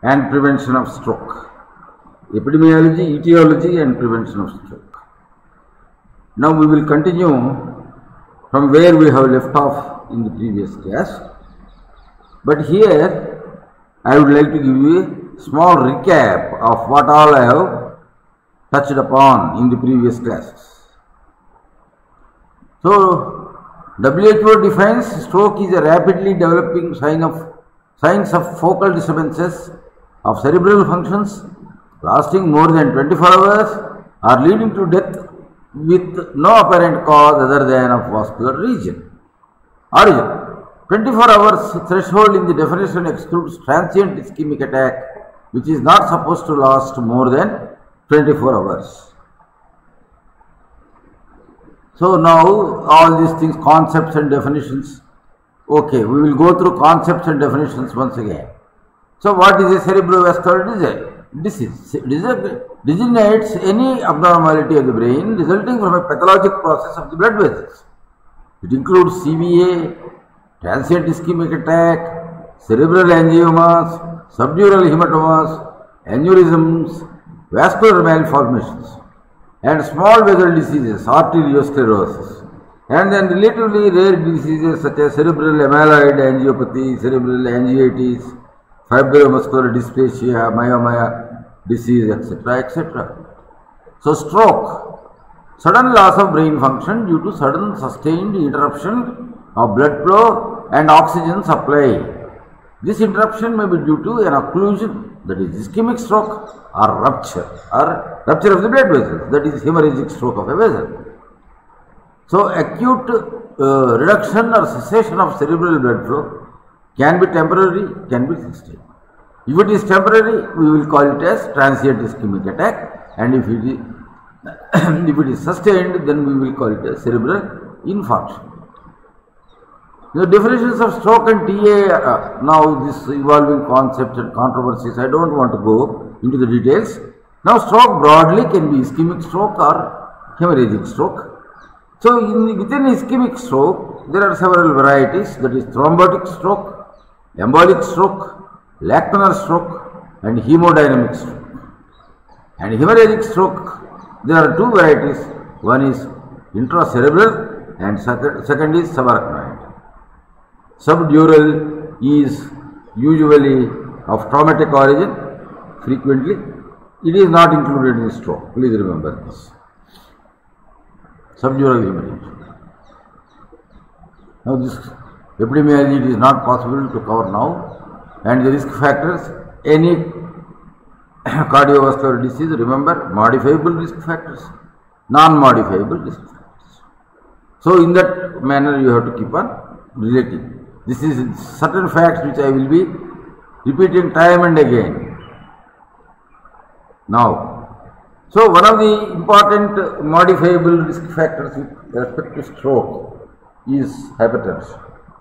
and prevention of stroke. Epidemiology, etiology and prevention of stroke. Now we will continue from where we have left off in the previous class. But here I would like to give you a small recap of what all I have touched upon in the previous classes. So, WHO defines stroke is a rapidly developing signs of focal disturbances of cerebral functions lasting more than 24 hours or leading to death with no apparent cause other than of vascular origin. 24 hours threshold in the definition excludes transient ischemic attack, which is not supposed to last more than 24 hours. So now all these things, concepts and definitions. Okay, we will go through concepts and definitions once again. So what is a cerebrovascular disease? Designates any abnormality of the brain resulting from a pathologic process of the blood vessels. It includes CVA, transient ischemic attack, cerebral angiomas, subdural hematomas, aneurysms, vascular malformations, and small vessel diseases, arteriosclerosis, and then relatively rare diseases such as cerebral amyloid angiopathy, cerebral angiitis, fibromuscular dysplasia, myomia disease, etc., etc. So stroke, sudden loss of brain function due to sudden sustained interruption of blood flow and oxygen supply. This interruption may be due to an occlusion, that is ischemic stroke, or rupture of the blood vessels, that is hemorrhagic stroke of a vessel. So acute reduction or cessation of cerebral blood flow can be temporary, can be sustained. If it is temporary, we will call it as transient ischemic attack, and if it is sustained, then we will call it as cerebral infarction. The definitions of stroke and TA, now this evolving concepts and controversies, I don't want to go into the details. Now stroke broadly can be ischemic stroke or hemorrhagic stroke. So within ischemic stroke, there are several varieties, that is thrombotic stroke, embolic stroke, lacunar stroke and hemodynamic stroke. And hemorrhagic stroke, there are two varieties, one is intracerebral and second is subarachnoid. Subdural is usually of traumatic origin, frequently. It is not included in stroke, please remember this. Subdural hemorrhage. Now this epidemiology it is not possible to cover now, and the risk factors, any cardiovascular disease, remember modifiable risk factors, non-modifiable risk factors. So in that manner you have to keep on relating. This is certain facts which I will be repeating time and again. Now, so one of the important modifiable risk factors with respect to stroke is hypertension.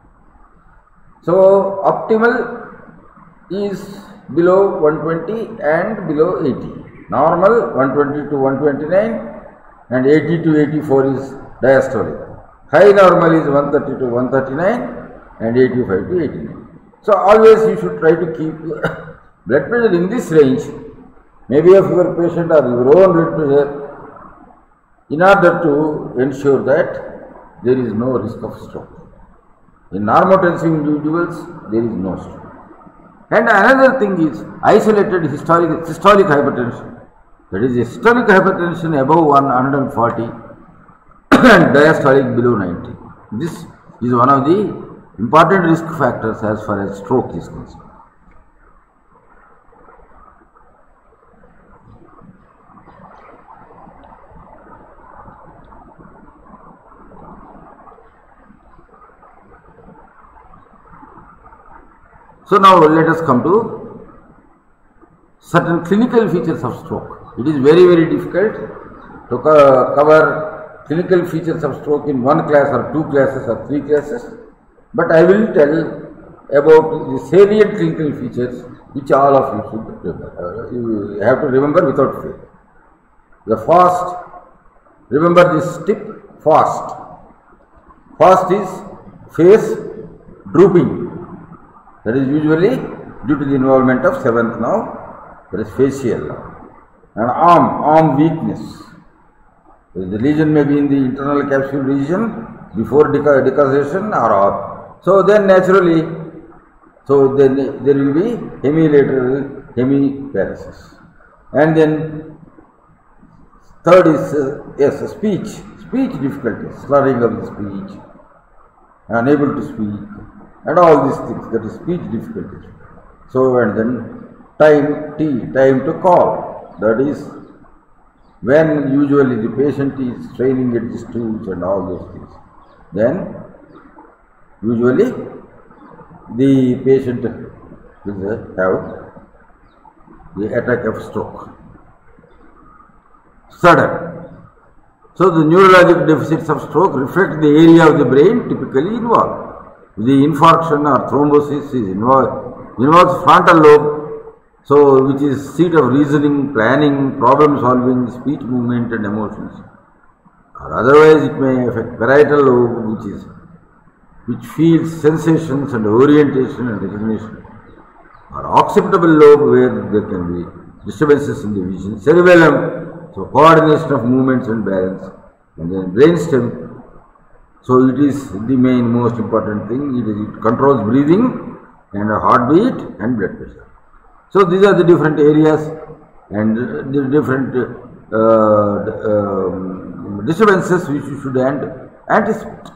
So optimal is below 120 and below 80. Normal 120 to 129 and 80 to 84 is diastolic. High normal is 130 to 139 and 85 to 89. So always you should try to keep blood pressure in this range, maybe of your patient or your own blood pressure, in order to ensure that there is no risk of stroke. In normotensive individuals, there is no stroke. And another thing is isolated systolic hypertension. That is systolic hypertension above 140 and diastolic below 90. This is one of the important risk factors as far as stroke is concerned. So now let us come to certain clinical features of stroke. It is very, very difficult to cover clinical features of stroke in one class or two classes or three classes, but I will tell about the salient clinical features which all of you should remember. You have to remember without fail. The fast, remember this tip, fast. Fast is face drooping. That is usually due to the involvement of seventh nerve, that is facial nerve. And arm weakness. The lesion may be in the internal capsule region before decussation or so then naturally, so then there will be hemilateral hemiparesis. And then third is speech difficulties, slurring of the speech, unable to speak, and all these things, that is speech difficulties. So and then time to call, that is when usually the patient is straining at the stools and all those things. Then usually the patient will have the attack of stroke. Sudden. So the neurologic deficits of stroke reflect the area of the brain typically involved. The infarction or thrombosis is involves frontal lobe, so which is seat of reasoning, planning, problem solving, speech, movement and emotions. Or otherwise it may affect parietal lobe, which feels sensations and orientation and recognition. Or occipital lobe, where there can be disturbances in the vision. Cerebellum, so coordination of movements and balance. And then brainstem, so it is the most important thing. It controls breathing and heartbeat and blood pressure. So these are the different areas and the different disturbances which you should anticipate.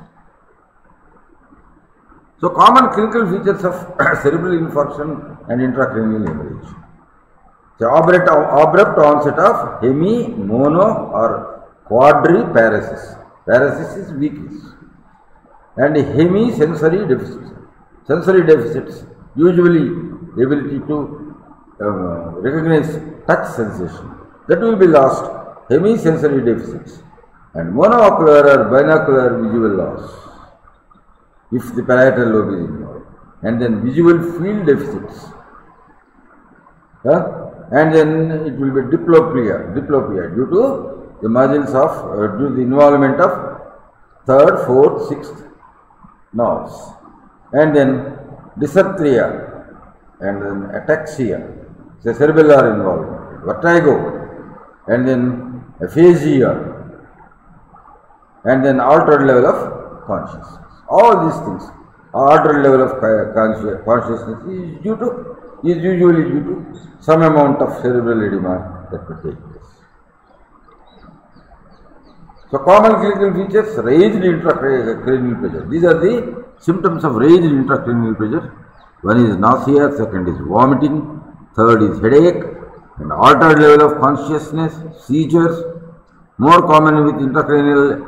So common clinical features of cerebral infarction and intracranial hemorrhage. So abrupt onset of hemi, mono or quadriparesis. Paresis is weakness. And hemisensory deficits. Sensory deficits, usually ability to recognize touch sensation, that will be lost. Hemisensory deficits. And monocular or binocular visual loss, if the parietal lobe is involved. And then visual field deficits. And then it will be diplopia due to the muscles of, due to the involvement of third, fourth, sixth nerves. And then dysarthria and then ataxia, so cerebellar involvement, vertigo, and then aphasia, and then altered level of consciousness. All these things, altered level of consciousness is usually due to some amount of cerebral edema that will take place. So common clinical features, raised intracranial pressure. These are the symptoms of raised intracranial pressure. One is nausea, second is vomiting, third is headache, and altered level of consciousness, seizures, more common with intracranial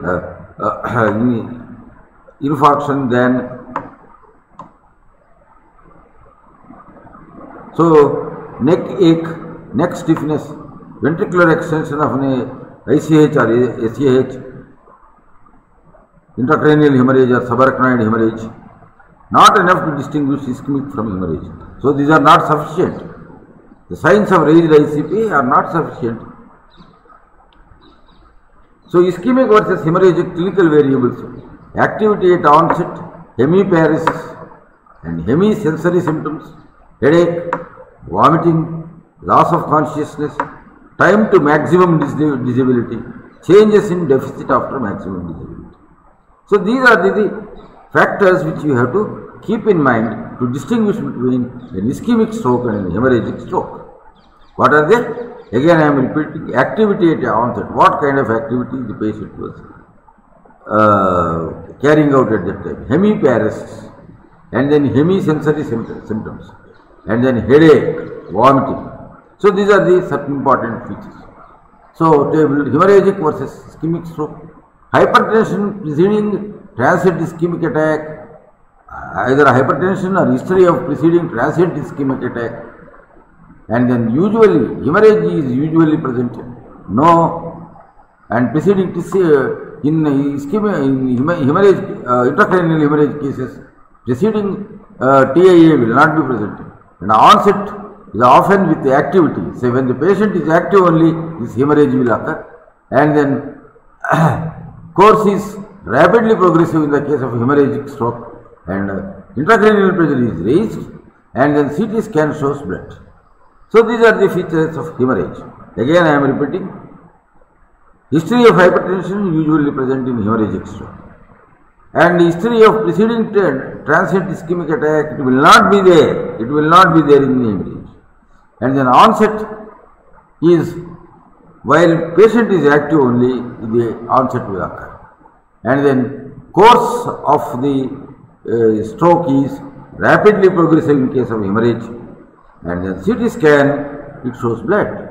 infarction than. So neck ache, neck stiffness, ventricular extension of an ICH or SAH, intracranial hemorrhage or subarachnoid hemorrhage, not enough to distinguish ischemic from hemorrhage. So these are not sufficient. The signs of raised ICP are not sufficient. So ischemic versus hemorrhagic clinical variables, activity at onset, hemiparesis and hemisensory symptoms, headache, vomiting, loss of consciousness, time to maximum disability, changes in deficit after maximum disability. So these are the factors which you have to keep in mind to distinguish between an ischemic stroke and an hemorrhagic stroke. What are they? Again I am repeating, activity at onset. What kind of activity the patient was carrying out at that time? Hemiparesis, and then hemisensory symptoms, and then headache, vomiting. So these are the certain important features. So hemorrhagic versus ischemic stroke. Hypertension preceding transient ischemic attack, either hypertension or history of preceding transient ischemic attack, and then usually hemorrhage is usually present, no, and preceding in hemorrhage, intracranial hemorrhage cases, preceding TIA will not be present, and onset is often with the activity. So when the patient is active only, this hemorrhage will occur, and then course is rapidly progressive in the case of hemorrhagic stroke, and intracranial pressure is raised, and then CT scan shows blood. So these are the features of hemorrhage. Again I am repeating, history of hypertension usually present in hemorrhagic stroke, and history of preceding transient ischemic attack, it will not be there, it will not be there in the hemorrhage. And then onset is, while patient is active only, the onset will occur. And then course of the stroke is rapidly progressive in case of hemorrhage, and then CT scan, it shows blood.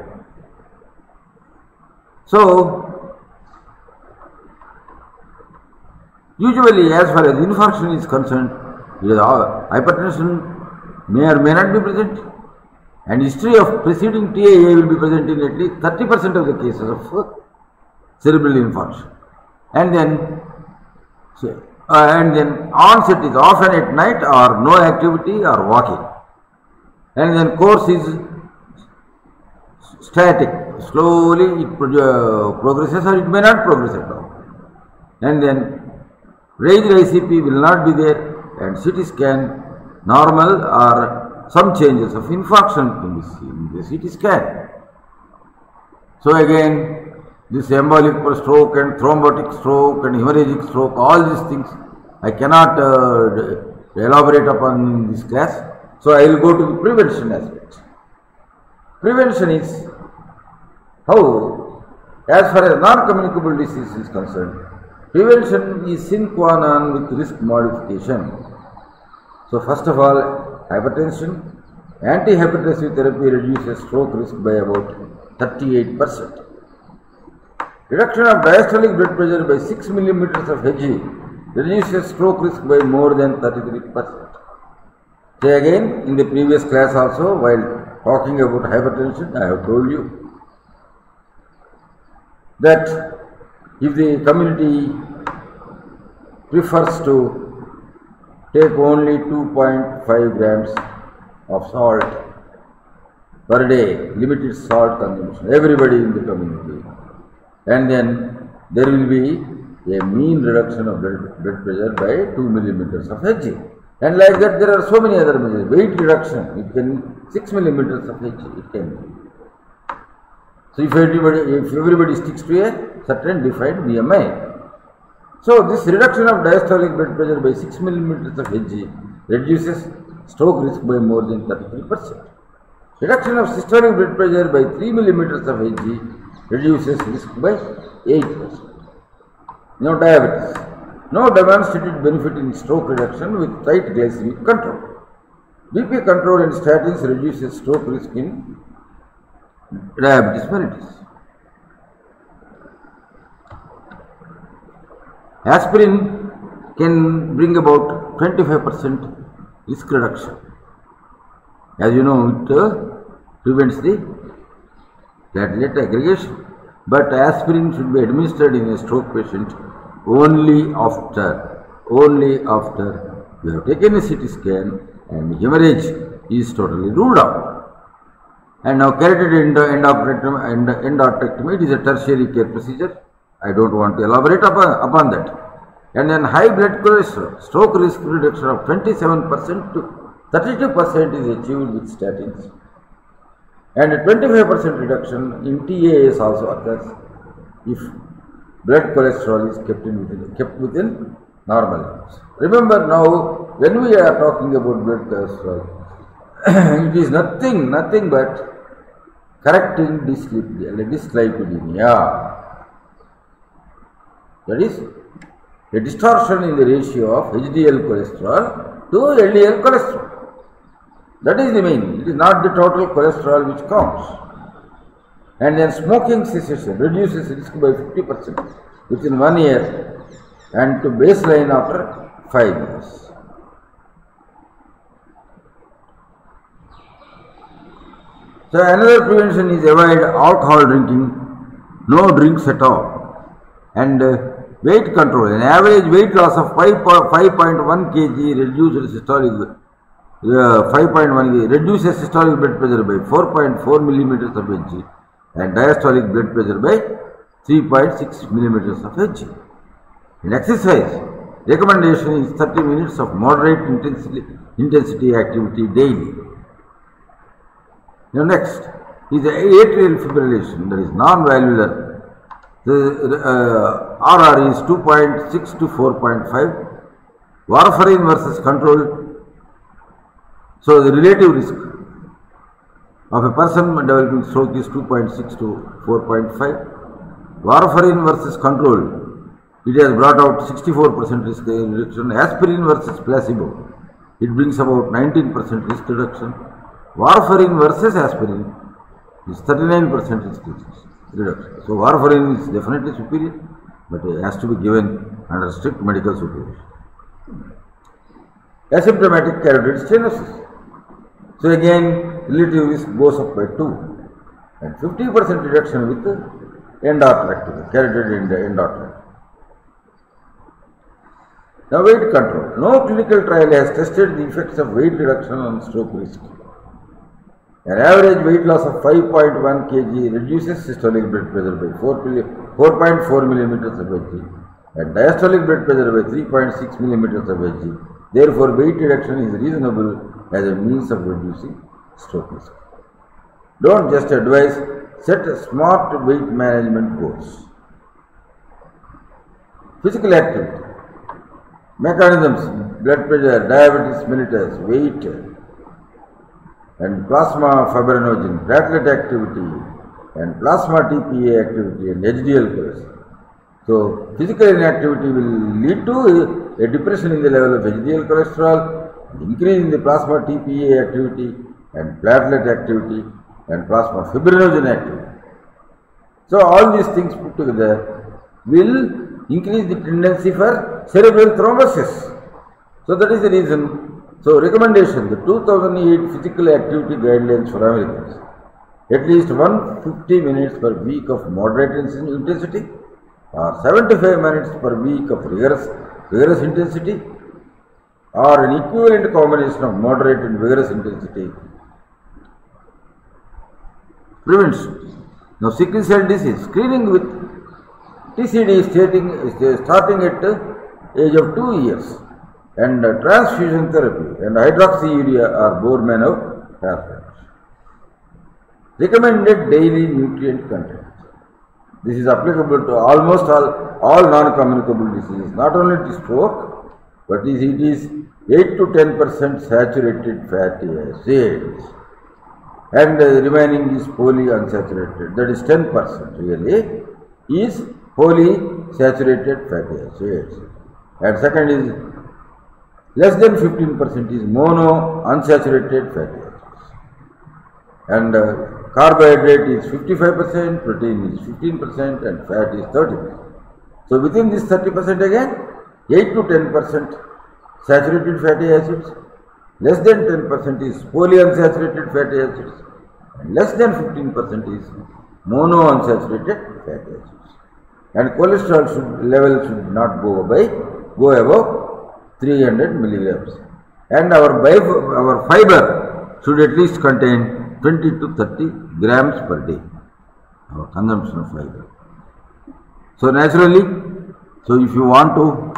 So usually as far as infarction is concerned, hypertension may or may not be present, and history of preceding TIA will be present in at least 30% of the cases of cerebral infarction. And then onset is often at night or no activity or walking. And then course is static, slowly it progresses or it may not progress at all. And then raised ICP will not be there, and CT scan normal or some changes of infarction can be seen in the CT scan. So again, this embolic stroke and thrombotic stroke and hemorrhagic stroke, all these things I cannot elaborate upon in this class. So I will go to the prevention aspect. Prevention is how, as far as non-communicable disease is concerned, prevention is sine qua non with risk modification. So first of all, hypertension, antihypertensive therapy reduces stroke risk by about 38%. Reduction of diastolic blood pressure by 6 millimeters of Hg reduces stroke risk by more than 33%. So again, in the previous class also, while talking about hypertension, I have told you that if the community prefers to take only 2.5 grams of salt per day, limited salt consumption, everybody in the community, and then there will be a mean reduction of blood pressure by 2 millimeters of Hg. And like that, there are so many other measures. Weight reduction, it can 6 millimeters of Hg, it can be. So if everybody sticks to a certain defined BMI. So this reduction of diastolic blood pressure by 6 millimeters of Hg reduces stroke risk by more than 33%. Reduction of systolic blood pressure by 3 millimeters of Hg reduces risk by 8%. Now diabetes. No demonstrated benefit in stroke reduction with tight glycemic control. BP control and statins reduces stroke risk in diabetes mellitus. Aspirin can bring about 25% risk reduction. As you know, it prevents the platelet aggregation. But aspirin should be administered in a stroke patient only after you have taken a CT scan and hemorrhage is totally ruled out. And now carotid endarterectomy, it is a tertiary care procedure. I don't want to elaborate upon that. And then high blood cholesterol, stroke risk reduction of 27% to 32% is achieved with statins. And a 25% reduction in TAS also occurs if blood cholesterol is kept within normal levels. Remember now, when we are talking about blood cholesterol, it is nothing but correcting dyslipidemia. That is a distortion in the ratio of HDL cholesterol to LDL cholesterol. That is the main. It is not the total cholesterol which counts. And then smoking cessation reduces risk by 50% within 1 year and to baseline after 5 years. So another prevention is avoid alcohol drinking, no drinks at all, and weight control. An average weight loss of 5.1 kg reduces systolic 5.1 reduces systolic blood pressure by 4.4 millimeters of Hg and diastolic blood pressure by 3.6 millimeters of Hg. In exercise, Recommendation is 30 minutes of moderate intensity activity daily. Now next is the atrial fibrillation, that is non-valvular. The RR is 2.6 to 4.5. Warfarin versus control. So the relative risk of a person developing stroke is 2.6 to 4.5. Warfarin versus control, it has brought out 64% risk reduction. Aspirin versus placebo, it brings about 19% risk reduction. Warfarin versus aspirin is 39% risk reduction. So warfarin is definitely superior, but it has to be given under strict medical supervision. Asymptomatic carotid stenosis. So again, relative risk goes up by 2, and 50% reduction with the end artery, carotid end artery. Now weight control. No clinical trial has tested the effects of weight reduction on stroke risk. An average weight loss of 5.1 kg reduces systolic blood pressure by 4.4 millimeters of Hg and diastolic blood pressure by 3.6 millimeters of Hg. Therefore, weight reduction is reasonable as a means of reducing stroke risk. Don't just advise, set smart weight management goals. Physical activity. Mechanisms: blood pressure, diabetes mellitus, weight, and plasma fibrinogen, platelet activity, and plasma TPA activity, and HDL cholesterol. So, physical inactivity will lead to a depression in the level of HDL cholesterol, increase in the plasma TPA activity, and platelet activity, and plasma fibrinogen activity. So, all these things put together will increase the tendency for cerebral thrombosis. So, that is the reason. So, recommendation, the 2008 physical activity guidelines for Americans, at least 150 minutes per week of moderate intensity or 75 minutes per week of vigorous intensity or an equivalent combination of moderate and vigorous intensity. Prevention. Now, sickle cell disease, screening with TCD is starting at the age of 2 years. And transfusion therapy and hydroxyurea are bone marrow transplants. Recommended daily nutrient content. This is applicable to almost all non-communicable diseases, not only to stroke, but it is 8 to 10% saturated fatty acids, and the remaining is polyunsaturated. That is 10% really is polysaturated fatty acids, and second is less than 15% is monounsaturated fatty acids, and carbohydrate is 55%, protein is 15%, and fat is 30%. So within this 30% again, 8 to 10% saturated fatty acids, less than 10% is polyunsaturated fatty acids, and less than 15% is monounsaturated fatty acids. And cholesterol level should not go above 300 milligrams, and our fiber should at least contain 20 to 30 grams per day, our consumption of fiber. So naturally, so if you want to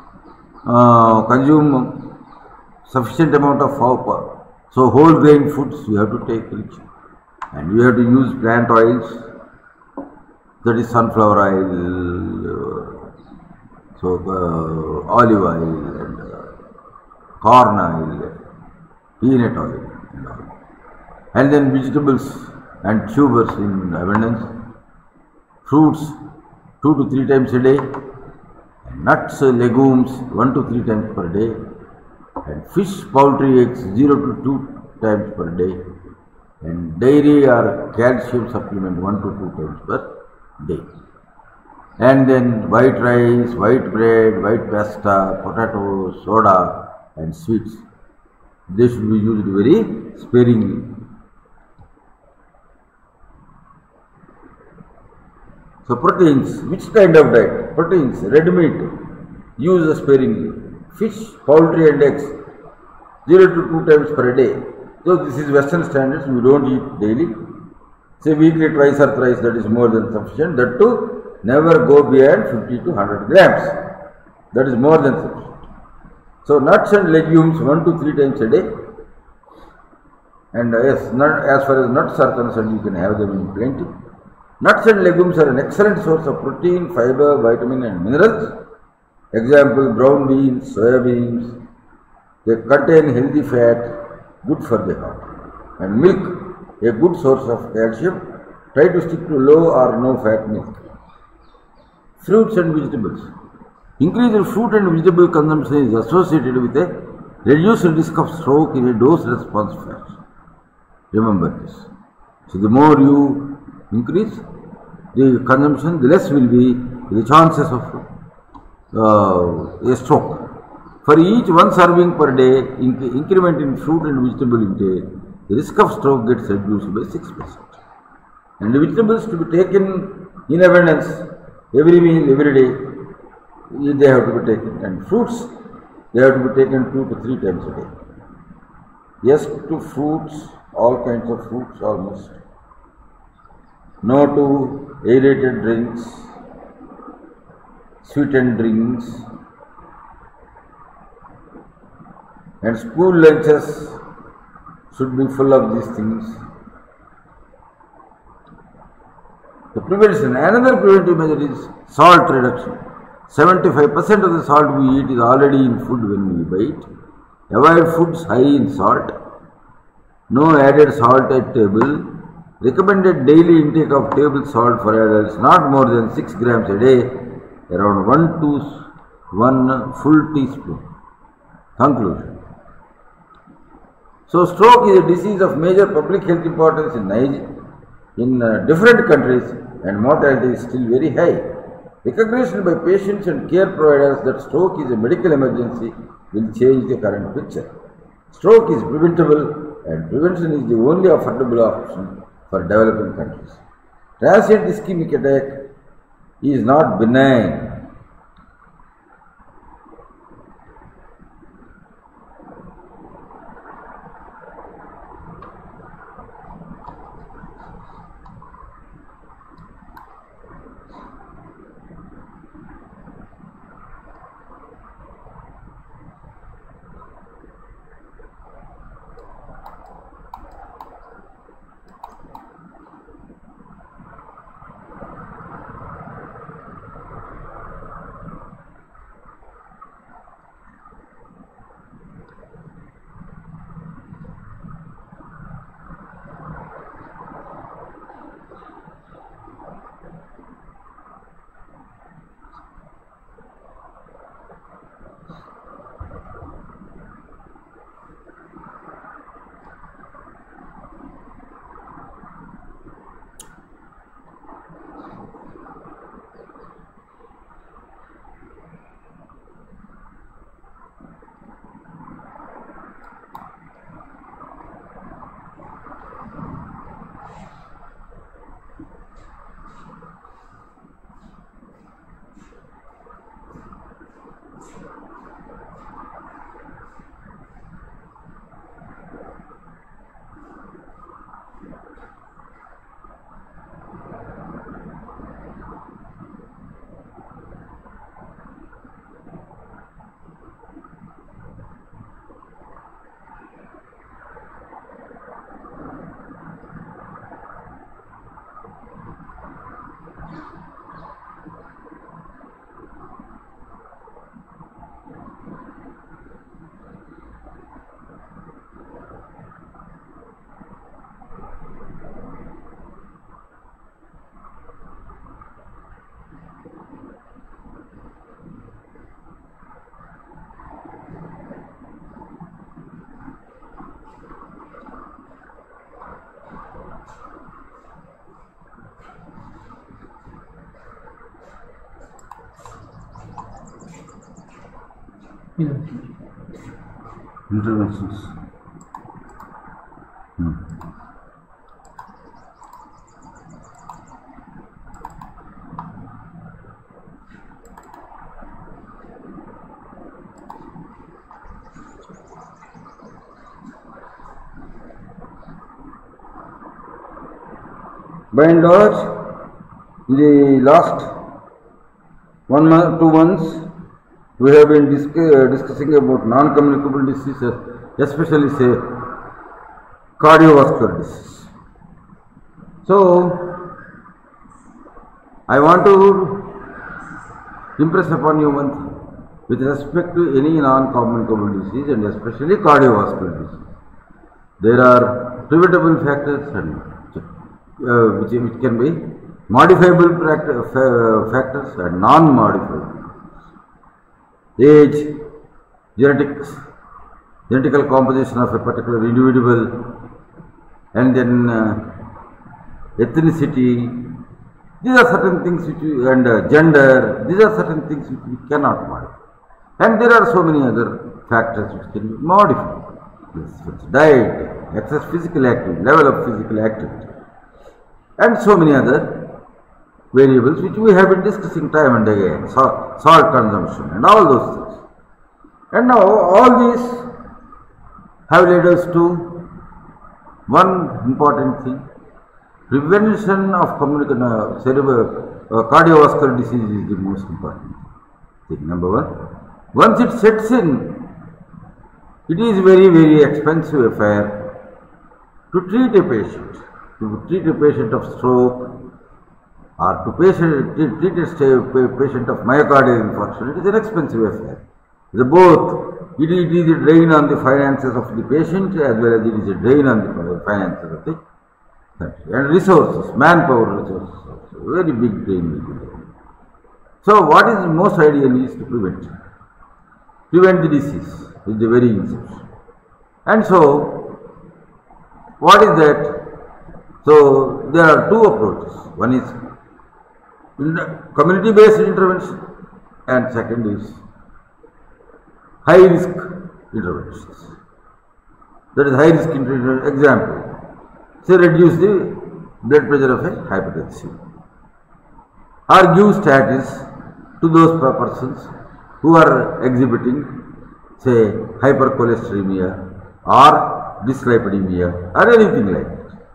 consume sufficient amount of fiber, so whole grain foods you have to take rich, and you have to use plant oils, that is sunflower oil, so olive oil, and corn oil, peanut oil, and all. And then vegetables and tubers in abundance, fruits 2 to 3 times a day, and nuts, legumes 1 to 3 times per day, and fish, poultry, eggs 0 to 2 times per day, and dairy or calcium supplement 1 to 2 times per day. And then white rice, white bread, white pasta, potatoes, soda, and sweets. They should be used very sparingly. So proteins, which kind of diet? Proteins, red meat, use sparingly. Fish, poultry and eggs, 0 to 2 times per day. So this is Western standards, we don't eat daily. Say weekly twice or thrice, that is more than sufficient. That too, never go beyond 50 to 100 grams. That is more than sufficient. So nuts and legumes 1 to 3 times a day. And yes, as far as nuts are concerned, you can have them in plenty. Nuts and legumes are an excellent source of protein, fiber, vitamin and minerals. Example, brown beans, soya beans. They contain healthy fat, good for the heart. And milk, a good source of calcium. Try to stick to low or no fat milk. Fruits and vegetables. Increased fruit and vegetable consumption is associated with a reduced risk of stroke in a dose-response fashion. Remember this. So the more you increase the consumption, the less will be the chances of a stroke. For each 1 serving per day increment in fruit and vegetable intake, the risk of stroke gets reduced by 6%. And the vegetables to be taken in abundance every meal, every day, they have to be taken. And fruits, they have to be taken 2 to 3 times a day. Yes to fruits, all kinds of fruits almost. No to aerated drinks, sweetened drinks, and school lunches should be full of these things. The prevention, another preventive measure is salt reduction. 75% of the salt we eat is already in food when we buy it. Avoid foods high in salt. No added salt at table. Recommended daily intake of table salt for adults not more than 6 grams a day, around 1 to 1 full teaspoon. Conclusion. So stroke is a disease of major public health importance in different countries, and mortality is still very high. Recognition by patients and care providers that stroke is a medical emergency will change the current picture. Stroke is preventable, and prevention is the only affordable option for developing countries. Transient ischemic attack is not benign. Interventions. By and large, in the last 1 month, 2 months, we have been discussing about non-communicable diseases, especially say cardiovascular disease. So, I want to impress upon you one thing with respect to any non-communicable disease and especially cardiovascular disease. There are preventable factors and which can be modifiable factors and non-modifiable. Age, genetics, genetical composition of a particular individual, and then ethnicity. These are certain things which and gender. These are certain things which we cannot modify. And there are so many other factors which can be modified. Diet, excess physical activity, level of physical activity, and so many other variables which we have been discussing time and again, salt consumption and all those things. And now all these have led us to one important thing: prevention of cardiovascular disease is the most important thing. Number one, once it sets in, it is very, very expensive affair to treat a patient. To treat a patient of stroke or to treat a patient of myocardial infarction, it is an expensive affair. It is a drain on the finances of the patient as well as it is a drain on the finances of the country. And resources, manpower resources also, very big drain will be there. So what is most ideal is to prevent the disease with the very inception. And so, what is that? So, there are two approaches. One is community-based intervention and second is high-risk interventions. That is high-risk intervention. Example, say reduce the blood pressure of a hypertensive or give status to those persons who are exhibiting, say, hypercholesteremia or dyslipidemia or anything like that.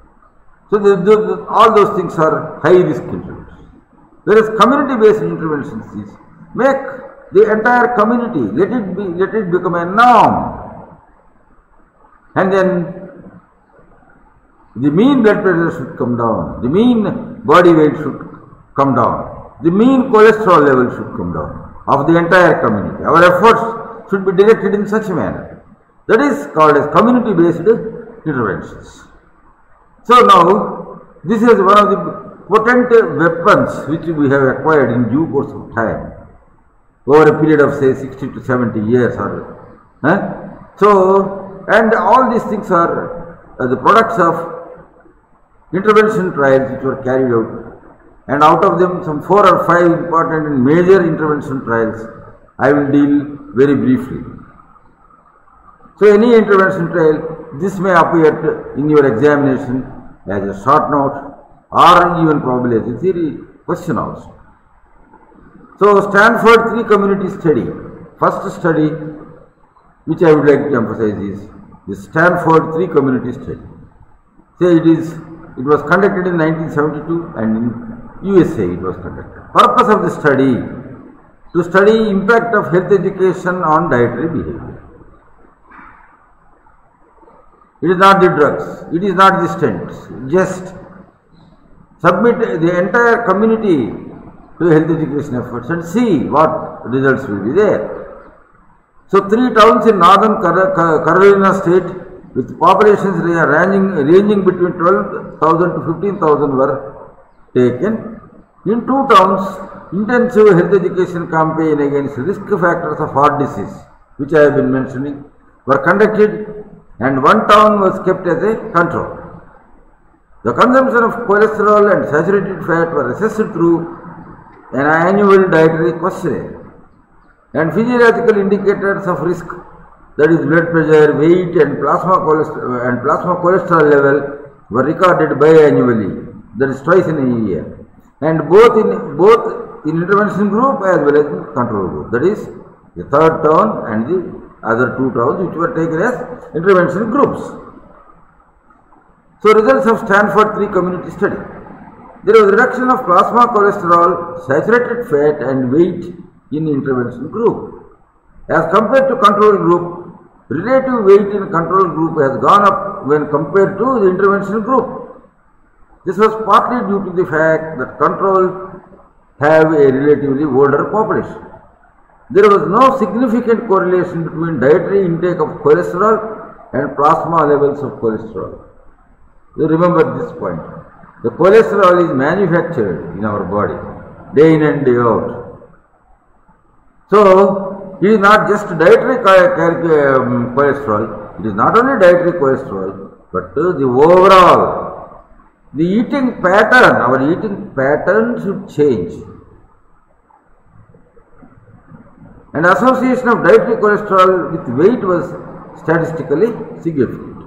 So, all those things are high-risk interventions. Whereas community-based interventions is make the entire community, let it become a norm, and then the mean blood pressure should come down, the mean body weight should come down, the mean cholesterol level should come down of the entire community. Our efforts should be directed in such a manner. That is called as community-based interventions. So now, this is one of the potent weapons which we have acquired in due course of time, over a period of say 60 to 70 years. So, and all these things are the products of intervention trials which were carried out, and out of them some 4 or 5 important and major intervention trials I will deal very briefly. So, any intervention trial, this may appear in your examination as a short note or even probably as a theory question also. So, Stanford 3 community study, first study which I would like to emphasize is the Stanford 3 community study. Say it was conducted in 1972 and in USA it was conducted. Purpose of the study, to study impact of health education on dietary behavior. It is not the drugs, it is not the stents, just submit the entire community to health education efforts and see what results will be there. So, 3 towns in northern Carolina state with populations ranging between 12,000 to 15,000 were taken. In 2 towns, intensive health education campaign against risk factors of heart disease, which I have been mentioning, were conducted, and 1 town was kept as a control. The consumption of cholesterol and saturated fat were assessed through an annual dietary questionnaire, and physiological indicators of risk, that is blood pressure, weight and plasma cholesterol level, were recorded biannually, that is twice in a year, and both in intervention group as well as in control group, that is the 3rd town and the other 2 towns which were taken as intervention groups. So, results of Stanford 3 community study. There was reduction of plasma cholesterol, saturated fat and weight in intervention group. As compared to control group, relative weight in control group has gone up when compared to the intervention group. This was partly due to the fact that control have a relatively older population. There was no significant correlation between dietary intake of cholesterol and plasma levels of cholesterol. You remember this point. The cholesterol is manufactured in our body day in and day out. So, it is not just dietary cholesterol, it is not only dietary cholesterol, but the overall, the eating pattern, our eating pattern should change. And association of dietary cholesterol with weight was statistically significant.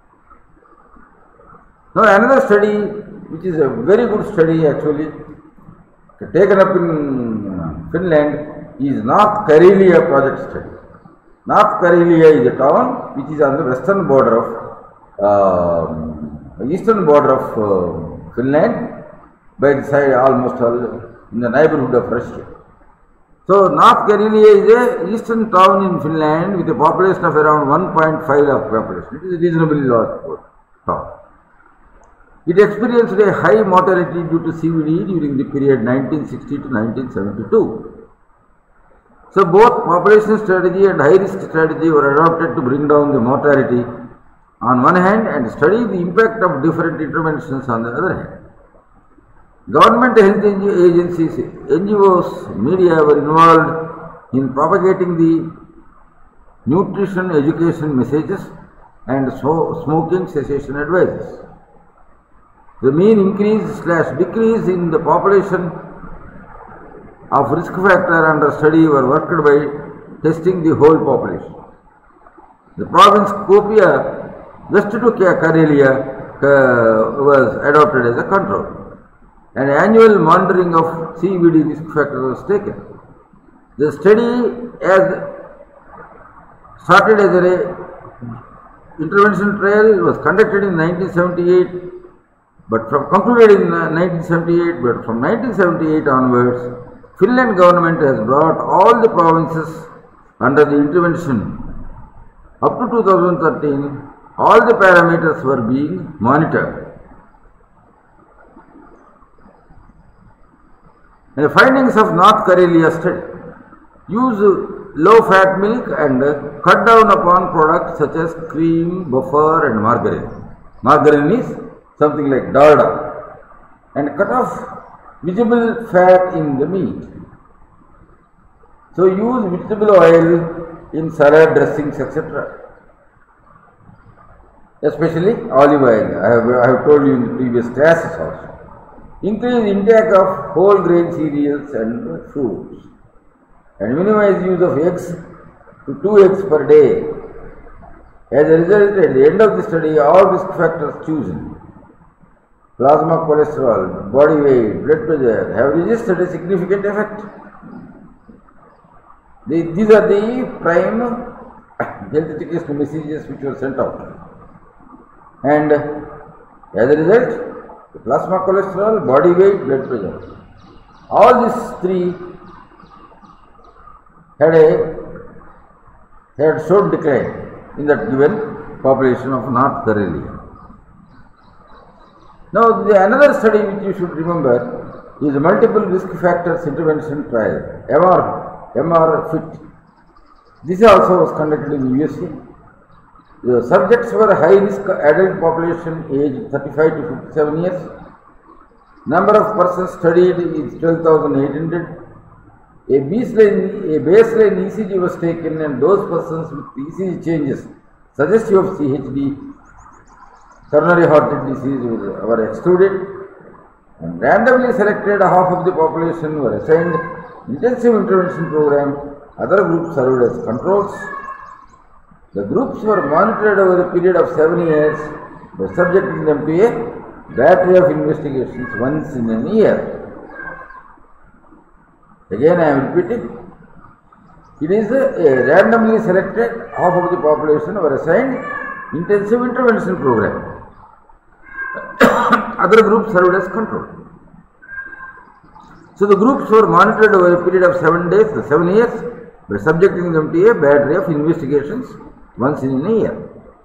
Now another study, which is a very good study actually, taken up in Finland, is North Karelia project study. North Karelia is a town which is on the western border of, eastern border of Finland, by the side almost in the neighborhood of Russia. So North Karelia is a eastern town in Finland with a population of around 1.5 lakh population. It is a reasonably large town. It experienced a high mortality due to CVD during the period 1960 to 1972. So both population strategy and high risk strategy were adopted to bring down the mortality on one hand and study the impact of different interventions on the other hand. Government health agencies, NGOs, media were involved in propagating the nutrition education messages and smoking cessation advices. The mean increase/decrease in the population of risk factor under study were worked by testing the whole population. The province Kuopio, west to Karelia, was adopted as a control. An annual monitoring of CVD risk factors was taken. The study started as an intervention trial, was conducted in 1978, concluded in 1978, but from 1978 onwards, Finland government has brought all the provinces under the intervention. Up to 2013, all the parameters were being monitored. The findings of North Karelia study: use low-fat milk and cut down upon products such as cream, butter and margarine. Margarine is something like dalda, and cut off visible fat in the meat. So use vegetable oil in salad dressings, etc. Especially olive oil. I have told you in the previous classes also. Increase intake of whole grain cereals and fruits, and minimize use of eggs to 2 eggs per day. As a result, at the end of the study, all risk factors chosen, plasma cholesterol, body weight, blood pressure, have registered a significant effect. These are the prime health education messages which were sent out. And as a result, plasma cholesterol, body weight, blood pressure, all these three had shown decline in that given population of North Karelia. Now, another study which you should remember is the multiple risk factors intervention trial, MR-FIT. This also was conducted in the USA. The subjects were high risk adult population aged 35 to 57 years. Number of persons studied is 12,800. A baseline ECG was taken, and those persons with ECG changes suggestive of CHD, coronary heart disease, were excluded, and randomly selected half of the population were assigned intensive intervention program. Other groups served as controls. The groups were monitored over a period of 7 years by subjecting them to a battery of investigations once in a year. Again, I am repeating, it is a randomly selected half of the population were assigned intensive intervention program. Other groups served as control. So the groups were monitored over a period of 7 years, by subjecting them to a battery of investigations once in a year.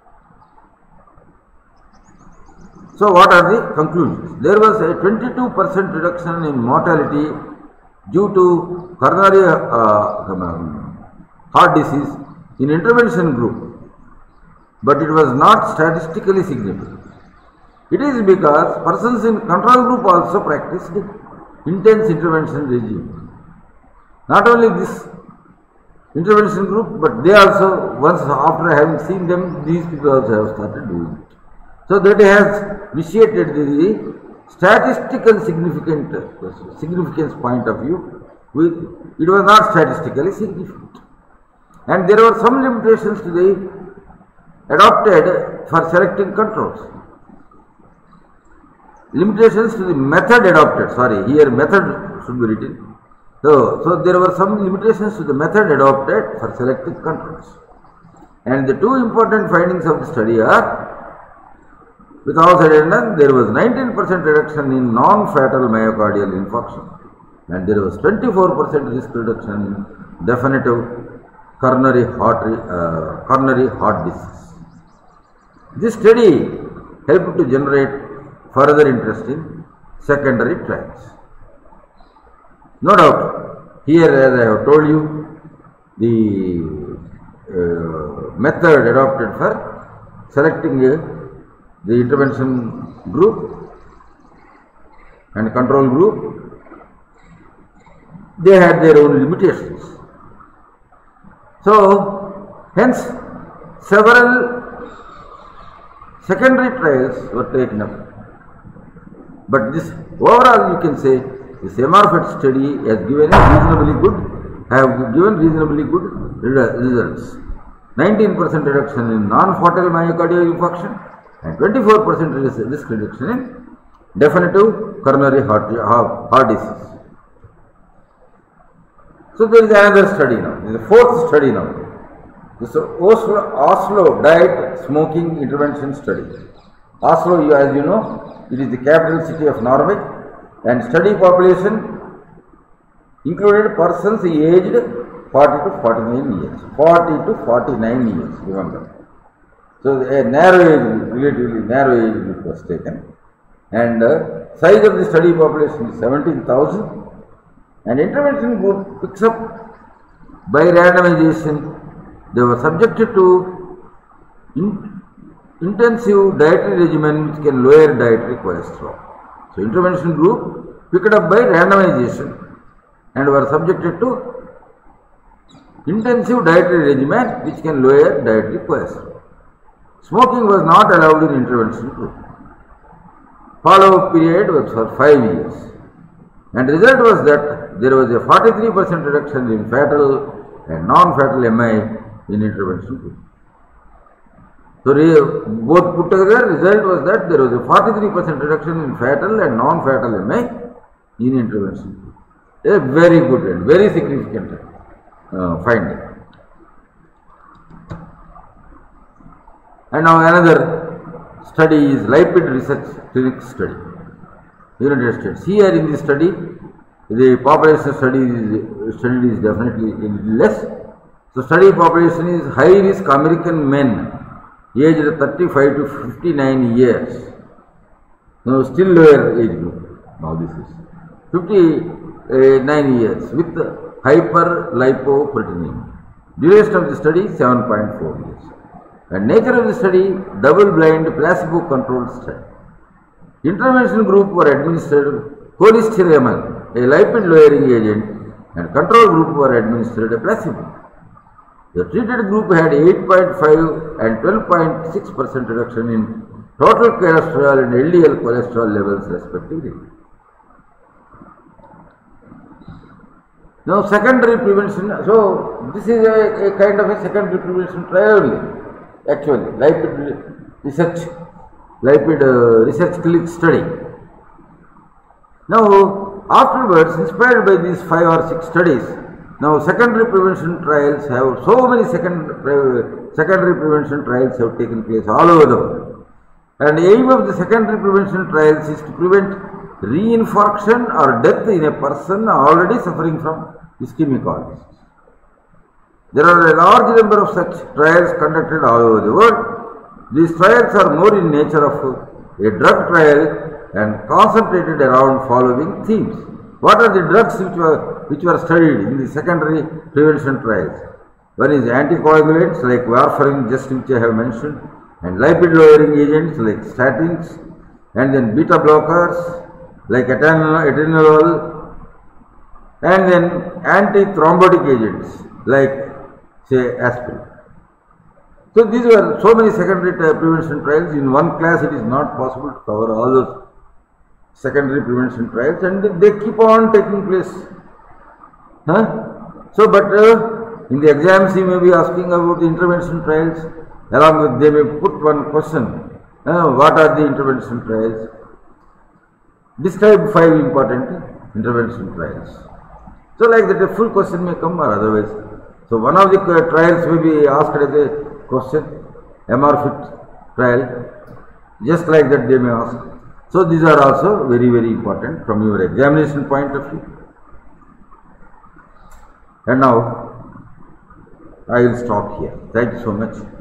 So what are the conclusions? There was a 22% reduction in mortality due to coronary heart disease in intervention group, but it was not statistically significant. It is because persons in control group also practiced intense intervention regime. Not only this intervention group, but they also, once after having seen them, these people also have started doing it. So that has vitiated the statistical significance point of view. It was not statistically significant. And there were some limitations to the adopted for selecting controls. Limitations to the method adopted, here method should be written. So there were some limitations to the method adopted for selecting controls. And the two important findings of the study are, with all said and done, there was 19% reduction in non-fatal myocardial infarction, and there was 24% risk reduction in definitive coronary heart disease. This study helped to generate further interest in secondary trials. No doubt, here as I have told you, the method adopted for selecting the intervention group and control group, they had their own limitations. So, hence, several secondary trials were taken up. But this overall, you can say, this MRFET study has given reasonably good results. 19% reduction in non-fatal myocardial infarction and 24% risk reduction in definitive coronary heart disease. So there is another study now. This is the fourth study now. This is Oslo Diet Smoking Intervention Study. Oslo, as you know, it is the capital city of Norway, and study population included persons aged 40 to 49 years. 40 to 49 years, remember. So a narrow age, relatively narrow age group was taken, and size of the study population is 17,000, and intervention group picks up by randomization. They were subjected to intensive dietary regimen which can lower dietary cholesterol. So intervention group picked up by randomization and were subjected to intensive dietary regimen which can lower dietary cholesterol. Smoking was not allowed in intervention group. Follow-up period was for 5 years, and result was that there was a 43% reduction in fatal and non-fatal MI in intervention group. So both put together, result was that there was a 43% reduction in fatal and non-fatal MI in intervention group. A very good and very significant finding. And now another study is lipid research clinic study, United States. Here in this study, the population studied is definitely less. So study population is high risk American men aged 35 to 59 years. Now still lower age group. Now this is 59 years with hyperlipoproteinemia. Duration of the study 7.4 years. And nature of the study, double-blind, placebo-controlled study. Intervention group were administered cholestyramine, a lipid-lowering agent, and control group were administered a placebo. The treated group had 8.5 and 12.6% reduction in total cholesterol and LDL cholesterol levels respectively. Now secondary prevention, so this is a kind of a secondary prevention trial only. Actually, lipid research clinic study. Now, afterwards, inspired by these 5 or 6 studies, now secondary prevention trials have so many secondary prevention trials have taken place all over the world. And the aim of the secondary prevention trials is to prevent reinfarction or death in a person already suffering from ischemic heart disease. There are a large number of such trials conducted all over the world. These trials are more in nature of a drug trial and concentrated around following themes. What are the drugs which were studied in the secondary prevention trials? One is anticoagulants like warfarin, just which I have mentioned, and lipid lowering agents like statins, and then beta blockers like atenolol, and then antithrombotic agents like say aspirin. So these were so many secondary prevention trials. In one class it is not possible to cover all those secondary prevention trials, and they keep on taking place. So but in the exams he may be asking about the intervention trials. Along with they may put one question, what are the intervention trials? Describe 5 important intervention trials. So like that a full question may come or otherwise. So one of the trials may be asked as a question, MR-FIT trial, just like that they may ask. So these are also very important from your examination point of view. And now I will stop here. Thank you so much.